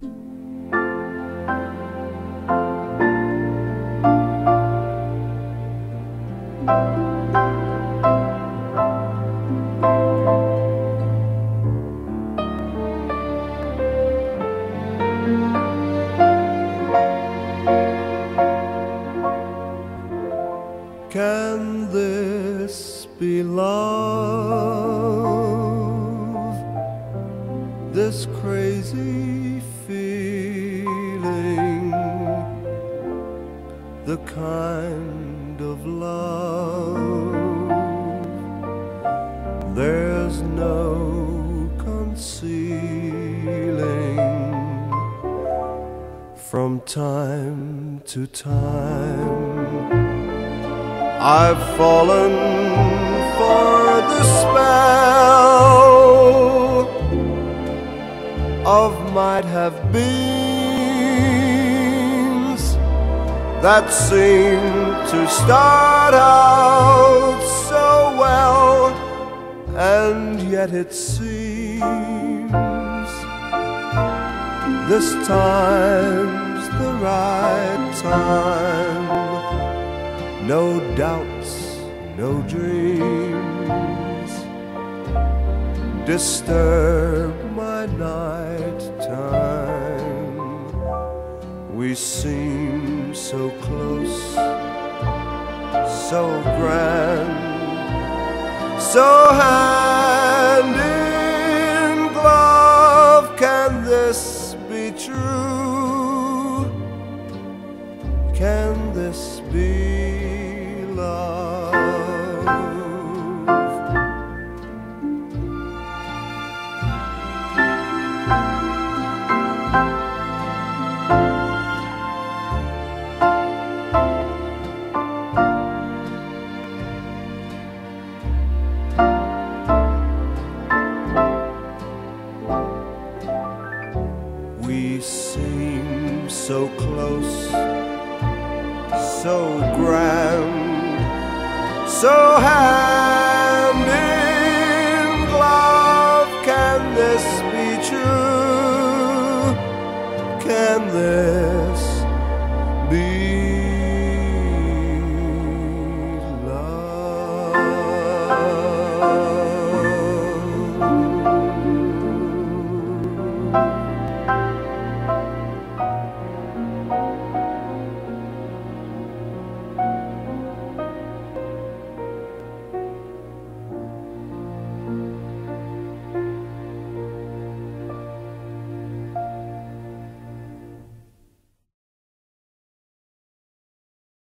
Can this be love? This crazy feeling, the kind of love there's no concealing. From time to time I've fallen for the spell of might-have-beens that seem to start out so well, and yet it seems this time's the right time. No doubts, no dreams disturb my night time. We seem so close, so grand, so hand in glove. Can this be true? Can this be love? We seem so close, so grand, so hand in glove. Can this be true? Can this